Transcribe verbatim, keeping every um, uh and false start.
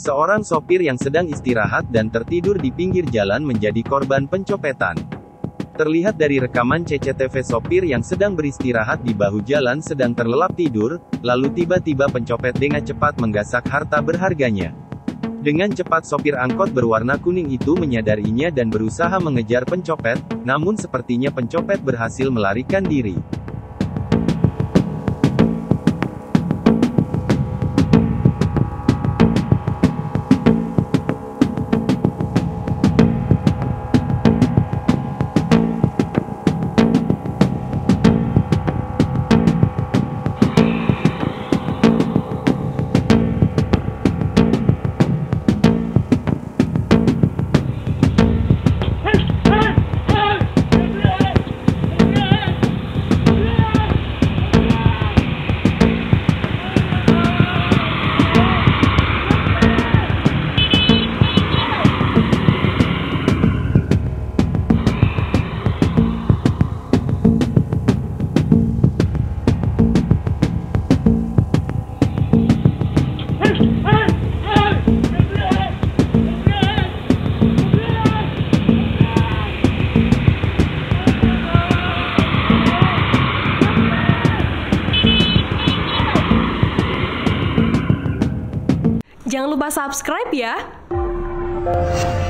Seorang sopir yang sedang istirahat dan tertidur di pinggir jalan menjadi korban pencopetan. Terlihat dari rekaman C C T V sopir yang sedang beristirahat di bahu jalan sedang terlelap tidur, lalu tiba-tiba pencopet dengan cepat menggasak harta berharganya. Dengan cepat sopir angkot berwarna kuning itu menyadarinya dan berusaha mengejar pencopet, namun sepertinya pencopet berhasil melarikan diri. Jangan lupa subscribe ya.